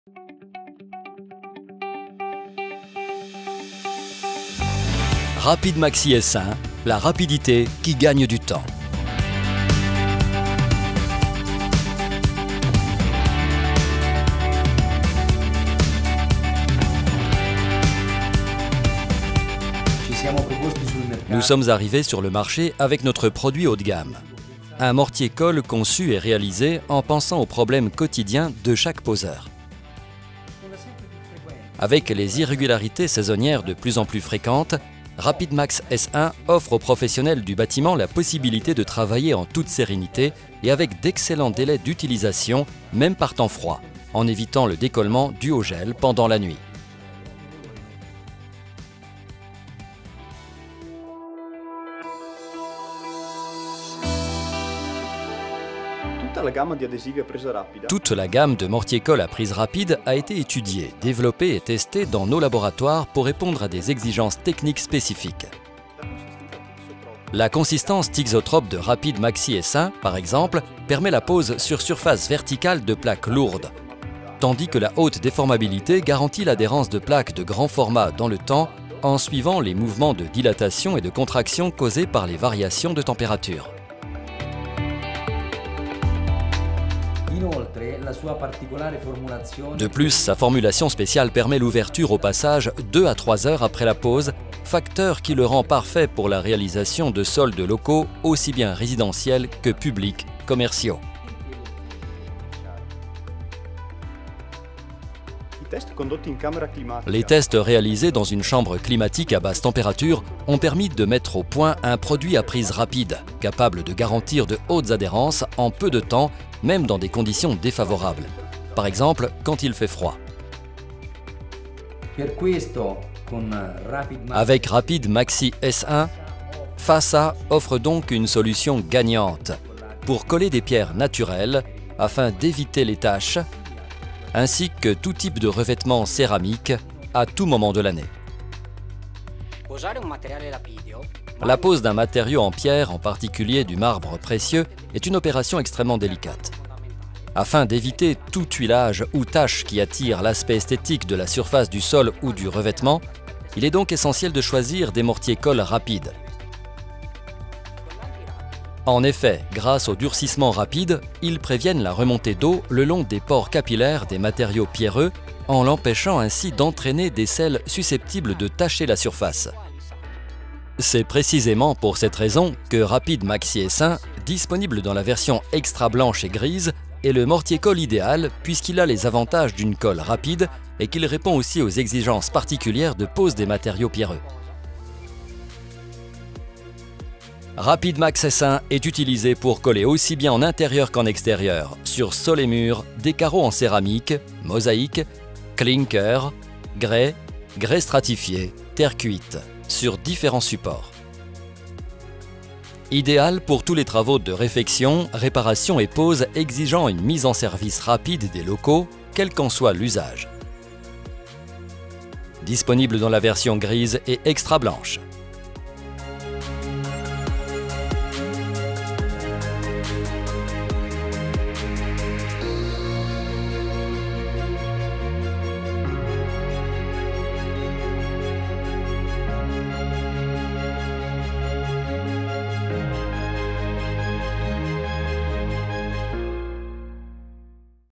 Rapid Maxi S1, la rapidité qui gagne du temps. Nous sommes arrivés sur le marché avec notre produit haut de gamme. Un mortier-colle conçu et réalisé en pensant aux problèmes quotidiens de chaque poseur. Avec les irrégularités saisonnières de plus en plus fréquentes, Rapid Max S1 offre aux professionnels du bâtiment la possibilité de travailler en toute sérénité et avec d'excellents délais d'utilisation, même par temps froid, en évitant le décollement dû au gel pendant la nuit. Toute la gamme de mortier-colle à prise rapide a été étudiée, développée et testée dans nos laboratoires pour répondre à des exigences techniques spécifiques. La consistance thixotrope de Rapid Maxi S1, par exemple, permet la pose sur surface verticale de plaques lourdes, tandis que la haute déformabilité garantit l'adhérence de plaques de grand format dans le temps en suivant les mouvements de dilatation et de contraction causés par les variations de température. De plus, sa formulation spéciale permet l'ouverture au passage 2 à 3 heures après la pose, facteur qui le rend parfait pour la réalisation de sols de locaux aussi bien résidentiels que publics, commerciaux. Les tests réalisés dans une chambre climatique à basse température ont permis de mettre au point un produit à prise rapide, capable de garantir de hautes adhérences en peu de temps, même dans des conditions défavorables. Par exemple, quand il fait froid. Avec Rapid Maxi S1, FASA offre donc une solution gagnante pour coller des pierres naturelles afin d'éviter les taches, ainsi que tout type de revêtement céramique à tout moment de l'année. La pose d'un matériau en pierre, en particulier du marbre précieux, est une opération extrêmement délicate. Afin d'éviter tout tuilage ou tache qui attire l'aspect esthétique de la surface du sol ou du revêtement, il est donc essentiel de choisir des mortiers-colle rapides. En effet, grâce au durcissement rapide, ils préviennent la remontée d'eau le long des pores capillaires des matériaux pierreux, en l'empêchant ainsi d'entraîner des sels susceptibles de tacher la surface. C'est précisément pour cette raison que Rapid Maxi S1, disponible dans la version extra blanche et grise, est le mortier-colle idéal puisqu'il a les avantages d'une colle rapide et qu'il répond aussi aux exigences particulières de pose des matériaux pierreux. Rapid Max S1 est utilisé pour coller aussi bien en intérieur qu'en extérieur, sur sol et murs, des carreaux en céramique, mosaïque, clinker, grès, grès stratifié, terre cuite, sur différents supports. Idéal pour tous les travaux de réfection, réparation et pose exigeant une mise en service rapide des locaux, quel qu'en soit l'usage. Disponible dans la version grise et extra blanche.